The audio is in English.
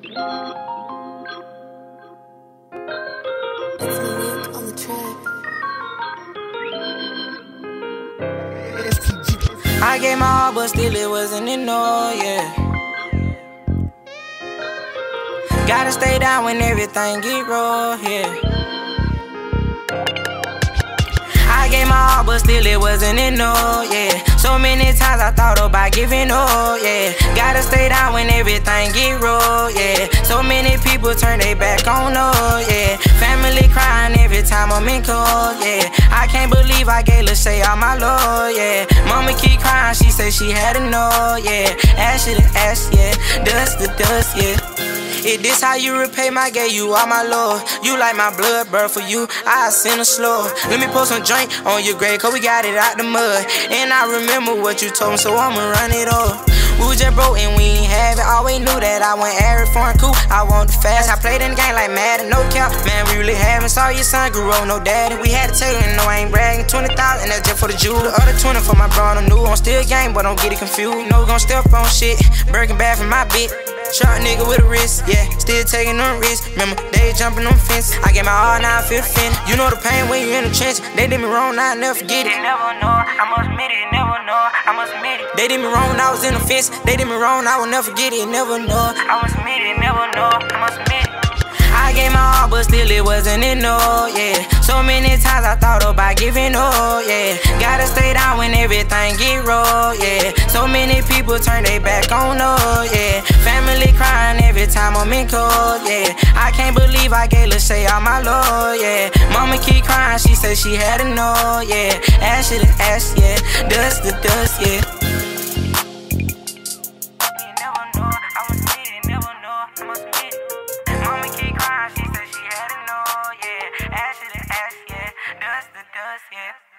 It's Malik on the track. I gave my all, but still it wasn't enough, yeah. Gotta stay down when everything get rough, yeah. I gave my all, but still it wasn't enough, yeah. So many times I thought about giving up, yeah. Gotta stay down when everything get rough, yeah. So many people turn their back on us, yeah. Family crying every time I'm in court, yeah. I can't believe I gave Lachey all my love, yeah. Mama keep crying, she say she had enough, yeah. Ash to ash, yeah. Dust to dust, yeah. Is this how you repay my gave you all my love? You like my blood, bro, for you, I send a slow. Let me pour some drink on your grave, cause we got it out the mud. And I remember what you told me, so I'ma run it off. We was just broke and we ain't have it. Always knew that I went average, foreign cool. I want the fast. I played in the game like Madden, no cap. Man, we really haven't. Saw your son grew up, no daddy. We had to tell you, no, I ain't bragging. 20,000, that's just for the jewel. The other 20 for my bro, I'm new. I'm still game, but don't get it confused. You know we gon' step on shit. Birkin bad for my bitch. Short nigga with a wrist, yeah, still taking them risks. Remember, they jumping on fence. I get my all, now I feel thin. You know the pain when you in the trench. They did me wrong, now I never forget it. They never know, I must admit it. Never know, I must admit it. They did me wrong, I was in the fence. They did me wrong, I will never forget it. Never know, I must admit it. Never know, I must admit it. I gave my all, but still it wasn't enough, yeah. So many times I thought about giving up, yeah. Gotta stay down when everything get rough, yeah. So many people turn their back on us, yeah. Family crying every time I'm in court, yeah. I can't believe I gave Lachey all my love, yeah. Mama keep crying, she said she had enough, yeah. Ash to ash, yeah. Dust to dust, yeah. Mama keep crying, she said she had enough, yeah. Ash to ash, yeah. Dust to dust, yeah.